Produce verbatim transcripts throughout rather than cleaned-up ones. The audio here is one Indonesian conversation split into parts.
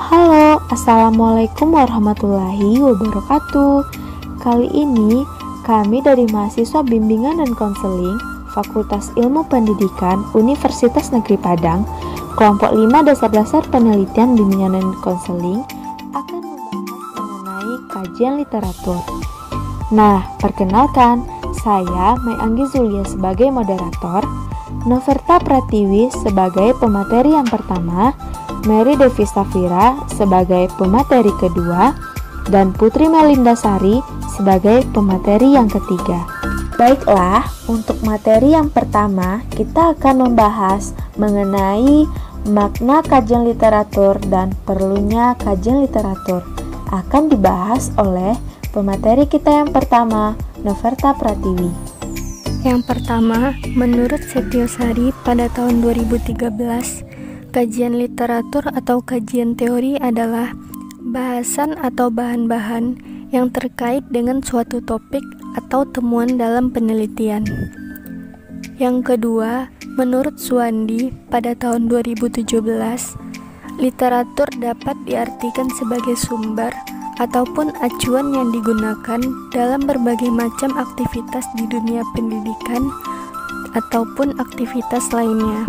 Halo, Assalamualaikum warahmatullahi wabarakatuh. Kali ini kami dari mahasiswa bimbingan dan konseling Fakultas Ilmu Pendidikan Universitas Negeri Padang, kelompok lima dasar-dasar penelitian bimbingan dan konseling akan membahas mengenai kajian literatur. Nah, perkenalkan, saya Mai Anggi Zulia sebagai moderator, Noverta Pratiwi sebagai pemateri yang pertama, Mary Devi Safira sebagai pemateri kedua, dan Putri Melinda Sari sebagai pemateri yang ketiga. Baiklah, untuk materi yang pertama, kita akan membahas mengenai makna kajian literatur dan perlunya kajian literatur. Akan dibahas oleh pemateri kita yang pertama, Noverta Pratiwi. Yang pertama, menurut Setiosari pada tahun dua ribu tiga belas, kajian literatur atau kajian teori adalah bahasan atau bahan-bahan yang terkait dengan suatu topik atau temuan dalam penelitian. Yang kedua, menurut Suwandi pada tahun dua ribu tujuh belas, literatur dapat diartikan sebagai sumber ataupun acuan yang digunakan dalam berbagai macam aktivitas di dunia pendidikan ataupun aktivitas lainnya.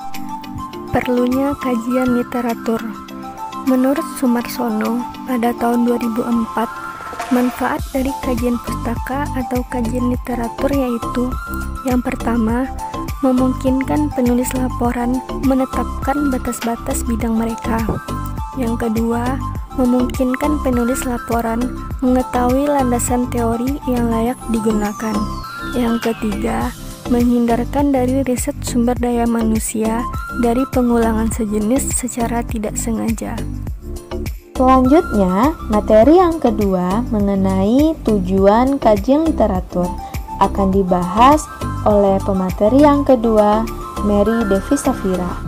Perlunya kajian literatur. Menurut Sumarsono pada tahun dua ribu empat, manfaat dari kajian pustaka atau kajian literatur yaitu: yang pertama, memungkinkan penulis laporan menetapkan batas-batas bidang mereka. Yang kedua, memungkinkan penulis laporan mengetahui landasan teori yang layak digunakan. Yang ketiga, menghindarkan dari riset sumber daya manusia dari pengulangan sejenis secara tidak sengaja. Selanjutnya, materi yang kedua mengenai tujuan kajian literatur akan dibahas oleh pemateri yang kedua, Mary Devi Safira.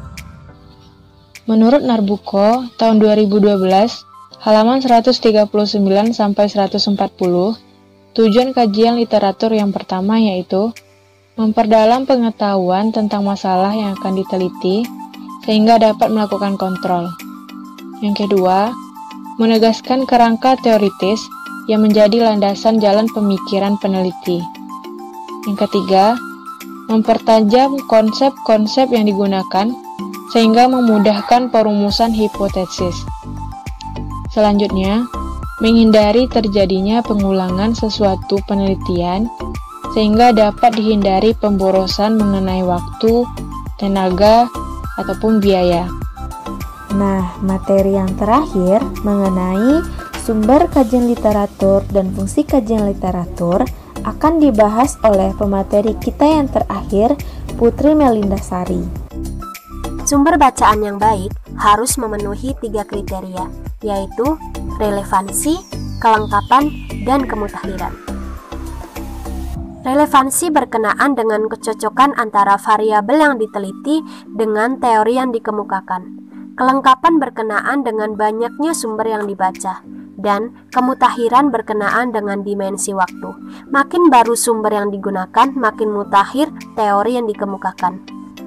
Menurut Narbuko tahun dua ribu dua belas, halaman seratus tiga puluh sembilan sampai seratus empat puluh, tujuan kajian literatur yang pertama yaitu memperdalam pengetahuan tentang masalah yang akan diteliti sehingga dapat melakukan kontrol. Yang kedua, menegaskan kerangka teoritis yang menjadi landasan jalan pemikiran peneliti. Yang ketiga, mempertajam konsep-konsep yang digunakan sehingga memudahkan perumusan hipotesis. Selanjutnya, menghindari terjadinya pengulangan sesuatu penelitian sehingga dapat dihindari pemborosan mengenai waktu, tenaga, ataupun biaya. Nah, materi yang terakhir mengenai sumber kajian literatur dan fungsi kajian literatur akan dibahas oleh pemateri kita yang terakhir, Putri Melinda Sari. Sumber bacaan yang baik harus memenuhi tiga kriteria, yaitu relevansi, kelengkapan, dan kemutakhiran. Relevansi berkenaan dengan kecocokan antara variabel yang diteliti dengan teori yang dikemukakan. Kelengkapan berkenaan dengan banyaknya sumber yang dibaca. Dan kemutakhiran berkenaan dengan dimensi waktu. Makin baru sumber yang digunakan, makin mutakhir teori yang dikemukakan.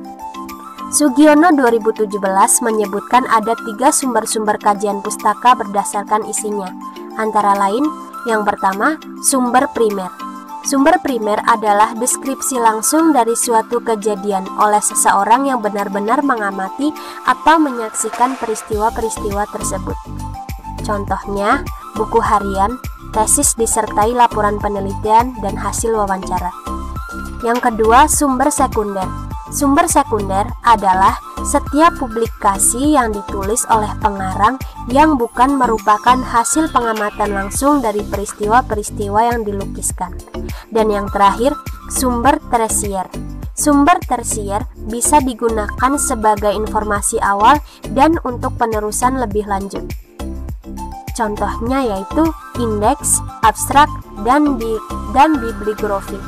Sugiono dua ribu tujuh belas menyebutkan ada tiga sumber-sumber kajian pustaka berdasarkan isinya. Antara lain, yang pertama, sumber primer. Sumber primer adalah deskripsi langsung dari suatu kejadian oleh seseorang yang benar-benar mengamati atau menyaksikan peristiwa-peristiwa tersebut. Contohnya, buku harian, tesis disertai laporan penelitian dan hasil wawancara. Yang kedua, sumber sekunder. Sumber sekunder adalah setiap publikasi yang ditulis oleh pengarang yang bukan merupakan hasil pengamatan langsung dari peristiwa-peristiwa yang dilukiskan. Dan yang terakhir, sumber tersier. Sumber tersier bisa digunakan sebagai informasi awal dan untuk penerusan lebih lanjut. Contohnya yaitu indeks, abstrak, dan, bi dan bibliografi.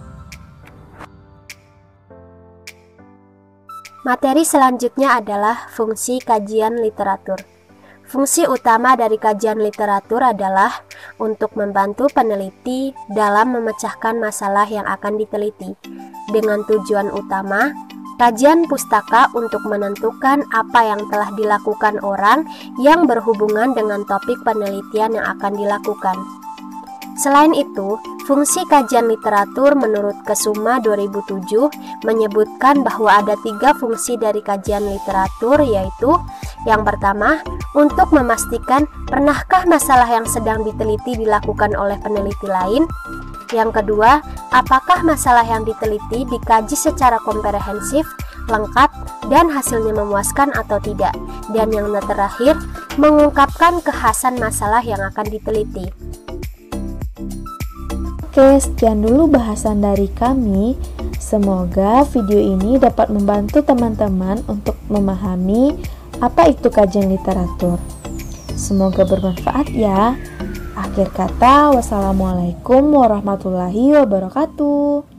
Materi selanjutnya adalah fungsi kajian literatur. Fungsi utama dari kajian literatur adalah untuk membantu peneliti dalam memecahkan masalah yang akan diteliti, dengan tujuan utama kajian pustaka untuk menentukan apa yang telah dilakukan orang yang berhubungan dengan topik penelitian yang akan dilakukan. Selain itu, fungsi kajian literatur menurut Kesuma dua ribu tujuh menyebutkan bahwa ada tiga fungsi dari kajian literatur, yaitu yang pertama, untuk memastikan pernahkah masalah yang sedang diteliti dilakukan oleh peneliti lain. Yang kedua, apakah masalah yang diteliti dikaji secara komprehensif, lengkap, dan hasilnya memuaskan atau tidak. Dan yang terakhir, mengungkapkan kekhasan masalah yang akan diteliti. Oke, sekian dulu bahasan dari kami. Semoga video ini dapat membantu teman-teman untuk memahami apa itu kajian literatur. Semoga bermanfaat ya. Akhir kata, wassalamualaikum warahmatullahi wabarakatuh.